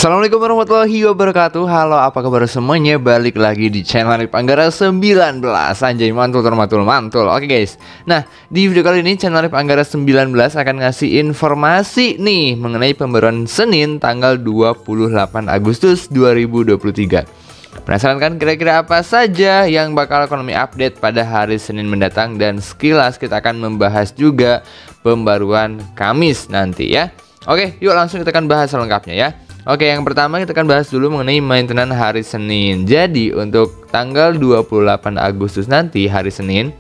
Assalamualaikum warahmatullahi wabarakatuh. Halo, apa kabar semuanya? Balik lagi di channel Arif Anggara 19. Anjay, mantul mantul. Oke guys. Nah, di video kali ini channel Arif Anggara 19 akan ngasih informasi nih mengenai pembaruan Senin tanggal 28 Agustus 2023. Penasaran kan kira-kira apa saja yang bakal ekonomi update pada hari Senin mendatang? Dan sekilas kita akan membahas juga pembaruan Kamis nanti ya. Oke, yuk langsung kita akan bahas selengkapnya ya. Oke, yang pertama kita akan bahas dulu mengenai maintenance hari Senin. Jadi untuk tanggal 28 Agustus nanti hari Senin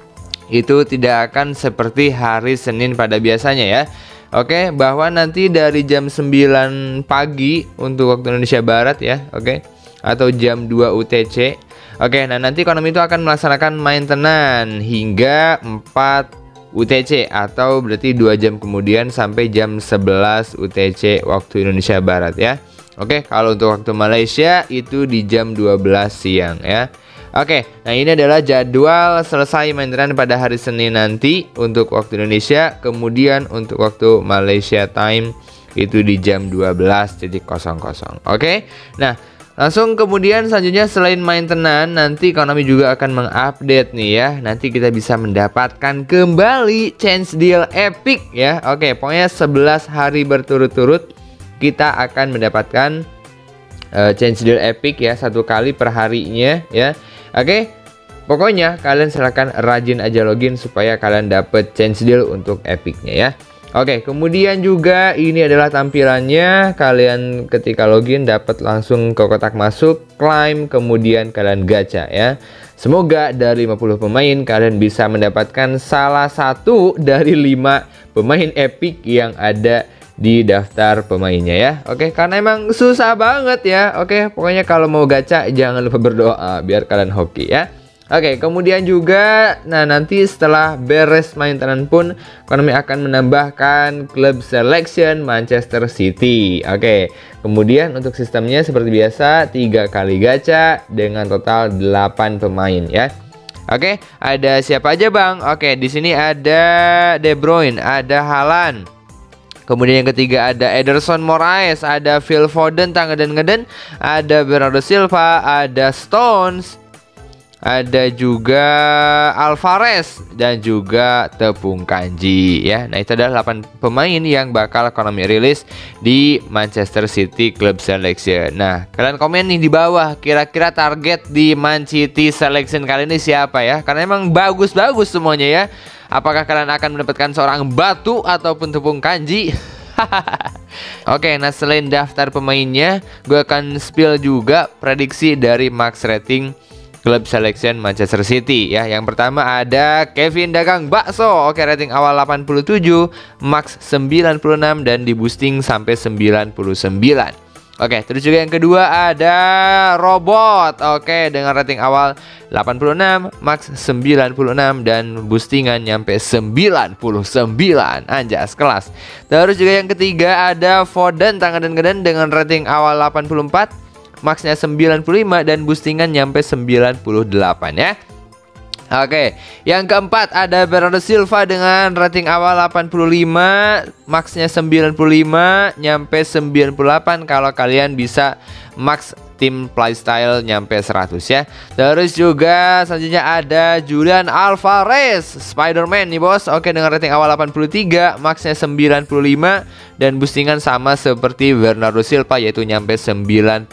itu tidak akan seperti hari Senin pada biasanya ya. Oke, bahwa nanti dari jam 9 pagi untuk waktu Indonesia Barat ya. Oke, atau jam 2 UTC. Oke, nah nanti ekonomi itu akan melaksanakan maintenance hingga 4 UTC atau berarti 2 jam kemudian sampai jam 11 UTC waktu Indonesia Barat ya. Oke, kalau untuk waktu Malaysia itu di jam 12 siang ya. Oke, nah ini adalah jadwal selesai maintenance pada hari Senin nanti untuk waktu Indonesia. Kemudian untuk waktu Malaysia time itu di jam 12.00. Oke, nah langsung kemudian selanjutnya selain maintenance nanti ekonomi juga akan mengupdate nih ya. Nanti kita bisa mendapatkan kembali change deal epic ya. Oke, pokoknya 11 hari berturut-turut kita akan mendapatkan change deal epic ya, 1 kali per harinya ya. Oke, pokoknya kalian silahkan rajin aja login supaya kalian dapat change deal untuk epicnya ya. Oke, kemudian juga ini adalah tampilannya. Kalian ketika login dapat langsung ke kotak masuk, claim, kemudian kalian gacha ya. Semoga dari 50 pemain kalian bisa mendapatkan salah satu dari 5 pemain epic yang ada di daftar pemainnya ya. Oke, karena emang susah banget ya. Oke, pokoknya kalau mau gacha jangan lupa berdoa biar kalian hoki ya. Oke, kemudian juga nanti setelah beres maintenance pun ekonomi akan menambahkan klub selection Manchester City. Oke, kemudian untuk sistemnya seperti biasa 3 kali gacha dengan total 8 pemain ya. Oke, ada siapa aja Bang? Oke, di sini ada De Bruyne, ada Haaland. Kemudian yang ketiga ada Ederson Moraes, ada Phil Foden, Tangaden, ada Bernardo Silva, ada Stones, ada juga Alvarez dan juga Tepung Kanji ya. Nah, itu adalah 8 pemain yang bakal ekonomi rilis di Manchester City Club Selection. Nah, kalian komen nih di bawah kira-kira target di Man City Selection kali ini siapa ya? Karena emang bagus-bagus semuanya ya. Apakah kalian akan mendapatkan seorang Batu ataupun Tepung Kanji? Oke, nah selain daftar pemainnya, gue akan spill juga prediksi dari max rating Club Selection Manchester City ya. Yang pertama ada Kevin Dagang Bakso. Oke, rating awal 87, max 96 dan di boosting sampai 99. Oke, terus juga yang kedua ada Robot. Oke, dengan rating awal 86, max 96 dan boostingan nyampe 99. Anjas kelas. Terus juga yang ketiga ada Foden Tangaden dengan rating awal 84, maxnya 95 dan boostingan nyampe 98 ya. Oke, yang keempat ada Bernardo Silva dengan rating awal 85, maxnya 95 nyampe 98 kalau kalian bisa max tim playstyle nyampe 100 ya. Terus juga selanjutnya ada Julian Alvarez, Spider-Man nih bos. Oke, dengan rating awal 83, maxnya 95 dan boostingan sama seperti Bernardo Silva yaitu nyampe 98.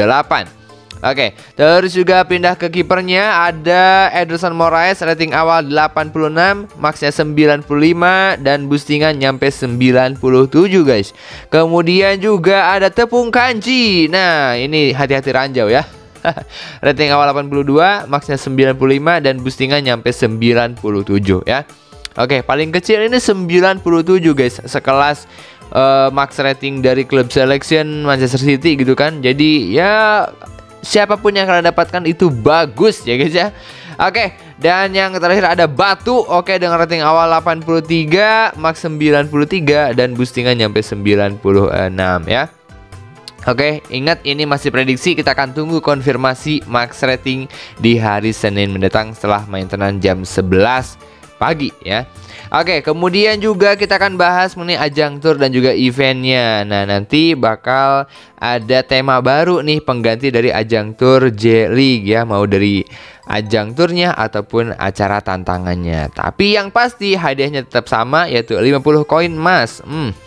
Oke, terus juga pindah ke kipernya ada Ederson Moraes, rating awal 86, maxnya 95 dan boostingan nyampe 97 guys. Kemudian juga ada Tepung Kanji. Nah, ini hati-hati ranjau ya. Rating awal 82, maxnya 95 dan boostingan nyampe 97 ya. Oke, paling kecil ini 97 guys, sekelas max rating dari Club Selection Manchester City gitu kan. Jadi ya siapapun yang kalian dapatkan itu bagus ya guys ya. Oke, dan yang terakhir ada Batu. Oke, dengan rating awal 83, max 93 dan boostingan nyampe 96 ya. Oke, ingat ini masih prediksi, kita akan tunggu konfirmasi max rating di hari Senin mendatang setelah maintenance jam 11 pagi ya. Oke, kemudian juga kita akan bahas mengenai ajang tour dan juga eventnya. Nah, nanti bakal ada tema baru nih pengganti dari ajang tour J-League ya, mau dari ajang turnya ataupun acara tantangannya. Tapi yang pasti hadiahnya tetap sama, yaitu 50 koin emas.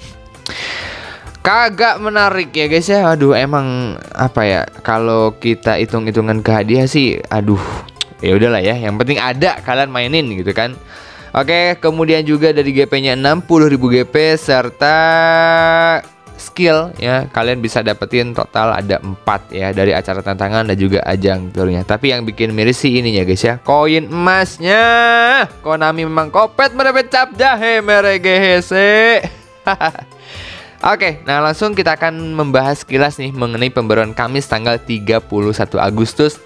Kagak menarik ya guys ya. Aduh, emang apa ya, kalau kita hitung-hitungan ke hadiah sih, aduh, ya udahlah ya, yang penting ada, kalian mainin gitu kan. Oke, kemudian juga dari GP-nya 60.000 GP serta skill ya, kalian bisa dapetin total ada 4 ya dari acara tantangan dan juga ajang turnya. Tapi yang bikin miris sih ininya guys ya, koin emasnya. Konami memang kopet merepet cap jahe meregehese. Oke, nah langsung kita akan membahas sekilas nih mengenai pembaruan Kamis tanggal 31 Agustus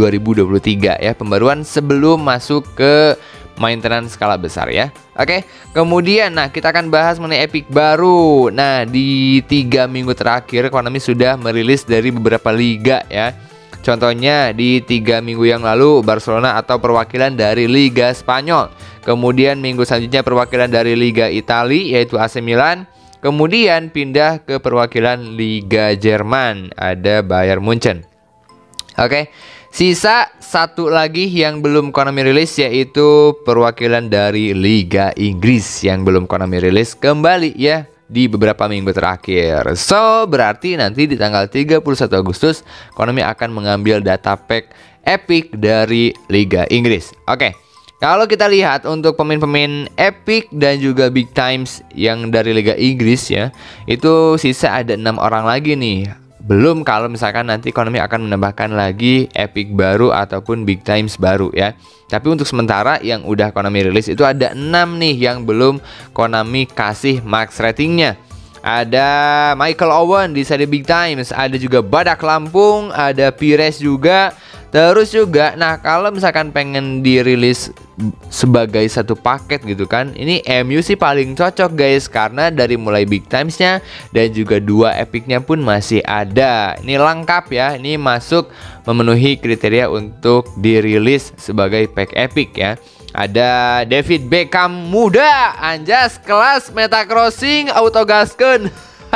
2023 ya, pembaruan sebelum masuk ke maintenance skala besar ya. Oke, kemudian nah kita akan bahas mengenai Epic baru. Nah, di 3 minggu terakhir Konami sudah merilis dari beberapa liga ya. Contohnya di 3 minggu yang lalu Barcelona atau perwakilan dari Liga Spanyol. Kemudian minggu selanjutnya perwakilan dari Liga Italia yaitu AC Milan. Kemudian pindah ke perwakilan Liga Jerman, ada Bayern Munchen. Oke, sisa satu lagi yang belum Konami rilis yaitu perwakilan dari Liga Inggris yang belum Konami rilis kembali ya di beberapa minggu terakhir. So, berarti nanti di tanggal 31 Agustus Konami akan mengambil data pack Epic dari Liga Inggris. Oke, kalau kita lihat untuk pemain-pemain Epic dan juga Big Times yang dari Liga Inggris ya, itu sisa ada 6 orang lagi nih. Belum kalau misalkan nanti Konami akan menambahkan lagi Epic baru ataupun Big Times baru ya. Tapi untuk sementara yang udah Konami rilis itu ada 6 nih yang belum Konami kasih max ratingnya. Ada Michael Owen di seri Big Times, ada juga Badak Lampung, ada Pires juga. Terus juga, nah kalau misalkan pengen dirilis sebagai satu paket gitu kan, ini MU sih paling cocok guys, karena dari mulai Big Times-nya dan juga 2 Epic-nya pun masih ada. Ini lengkap ya, ini masuk memenuhi kriteria untuk dirilis sebagai pack Epic ya. Ada David Beckham muda, anjas kelas Metacrossing autogaskeun.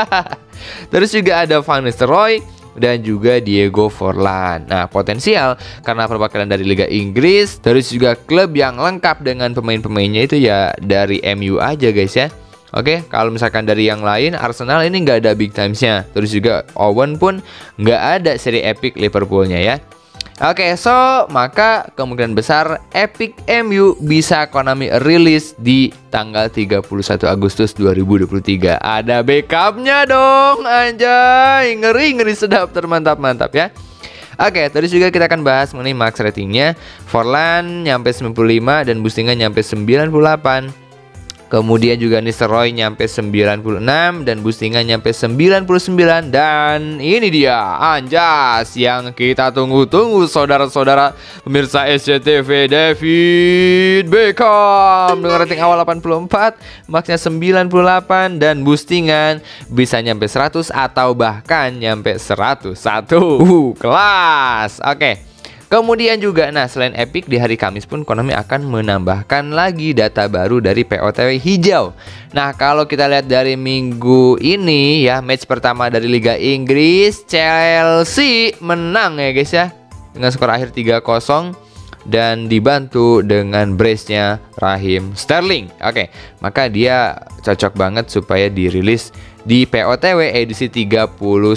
Terus juga ada Van Nistelrooy dan juga Diego Forlan. Nah, potensial karena perwakilan dari Liga Inggris, terus juga klub yang lengkap dengan pemain-pemainnya itu ya dari MU aja guys ya. Oke, kalau misalkan dari yang lain, Arsenal ini nggak ada Big Times-nya. Terus juga Owen pun nggak ada seri Epic Liverpoolnya ya. Oke, so maka kemungkinan besar Epic MU bisa Konami rilis di tanggal 31 Agustus 2023. Ada backupnya dong, anjay, ngeri sedap, termantap-mantap ya. Oke, terus juga kita akan bahas mengenai max ratingnya. Forlan nyampe 95 dan boostingan nyampe 98. Kemudian juga Nistelrooy nyampe 96 dan boostingan nyampe 99. Dan ini dia anjas yang kita tunggu-tunggu saudara-saudara pemirsa SCTV, David Beckham dengan rating awal 84, maxnya 98 dan boostingan bisa nyampe 100 atau bahkan nyampe 101. Kelas. Oke. Kemudian juga, nah selain Epic di hari Kamis pun Konami akan menambahkan lagi data baru dari POTW hijau. Nah kalau kita lihat dari minggu ini ya, match pertama dari Liga Inggris, Chelsea menang ya guys ya, dengan skor akhir 3-0 dan dibantu dengan brace-nya Raheem Sterling. Oke, maka dia cocok banget supaya dirilis di POTW edisi 31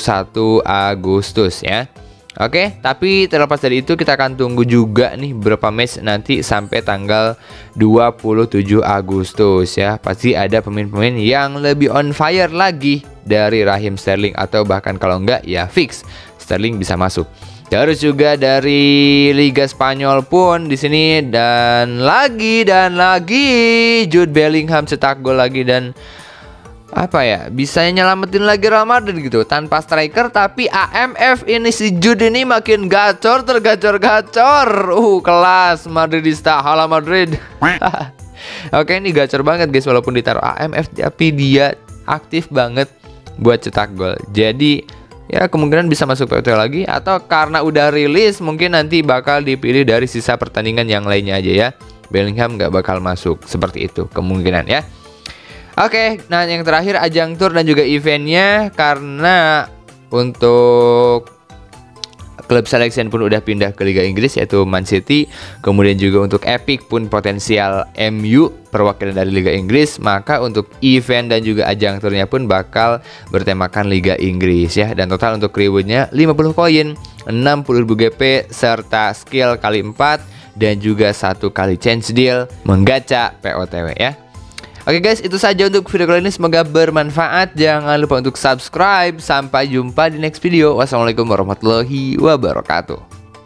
Agustus ya. Oke, tapi terlepas dari itu kita akan tunggu juga nih beberapa match nanti sampai tanggal 27 Agustus ya. Pasti ada pemain-pemain yang lebih on fire lagi dari Raheem Sterling, atau bahkan kalau enggak ya fix Sterling bisa masuk. Terus juga dari Liga Spanyol pun di sini dan lagi Jude Bellingham cetak gol lagi dan apa ya, bisa nyelamatin lagi Real Madrid gitu tanpa striker. Tapi AMF ini si Jude ini makin gacor, tergacor-gacor. Kelas Madridista, hala Madrid. Oke, ini gacor banget guys, walaupun ditaruh AMF tapi dia aktif banget buat cetak gol. Jadi ya kemungkinan bisa masuk POTW lagi, atau karena udah rilis mungkin nanti bakal dipilih dari sisa pertandingan yang lainnya aja ya. Bellingham nggak bakal masuk. Seperti itu kemungkinan ya. Oke, nah yang terakhir ajang tour dan juga eventnya, karena untuk klub selection pun udah pindah ke Liga Inggris yaitu Man City. Kemudian juga untuk Epic pun potensial MU perwakilan dari Liga Inggris. Maka untuk event dan juga ajang turnya pun bakal bertemakan Liga Inggris ya. Dan total untuk rewardnya 50 koin, 60.000 GP, serta skill kali 4, dan juga 1 kali change deal menggacha POTW ya. Oke guys, itu saja untuk video kali ini, semoga bermanfaat. Jangan lupa untuk subscribe. Sampai jumpa di next video. Wassalamualaikum warahmatullahi wabarakatuh.